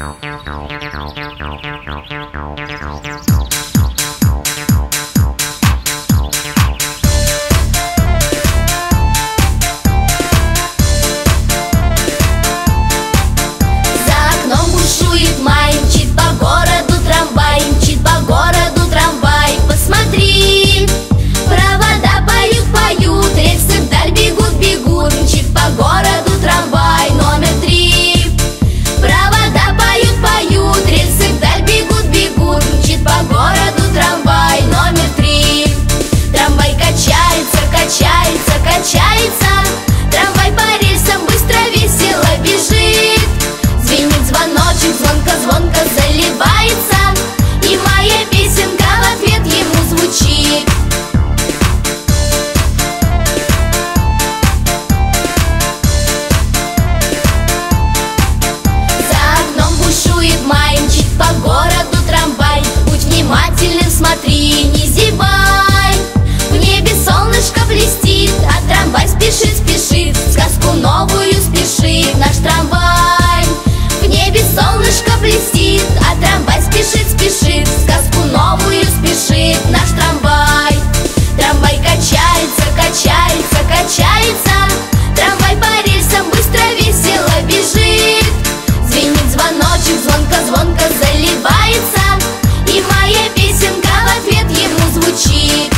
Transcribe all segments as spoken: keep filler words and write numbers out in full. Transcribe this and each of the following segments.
Смотри, не зевай, в небе солнышко блестит, а трамвай спешит, спешит, в сказку новую спешит наш трамвай. В небе солнышко блестит, а трамвай спешит, спешит, в сказку новую спешит наш трамвай. Трамвай качается, качается, качается, трамвай по рельсам быстро, весело бежит. Звенит звоночек, звонко, звонко заливается, и моя песенка в ответ ему звучит.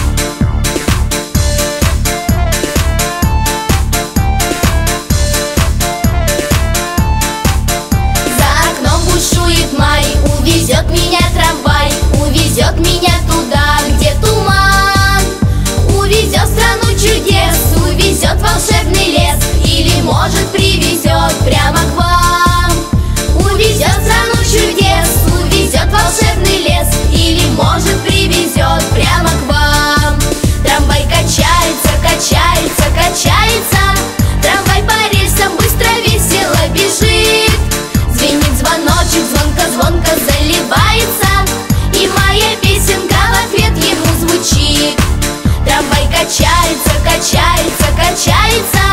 За окном бушует май, увезет меня трамвай, увезет меня туда, где туман. Увезет в страну чудес, увезет в волшебный лес, или, может, привезет прямо к вам. Увезет в страну чудес, увезет в волшебный лес, или, может, привезет прямо к вам. Трамвай качается, качается, качается, трамвай по рельсам быстро, весело бежит. Звенит звоночек, звонко, звонко заливается, и моя песенка в ответ ему звучит. Трамвай качается, качается, качается,